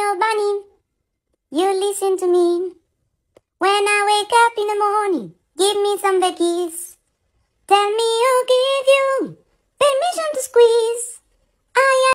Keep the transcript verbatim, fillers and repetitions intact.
little bunny, you listen to me. When I wake up in the morning, give me some veggies. Tell me who gave you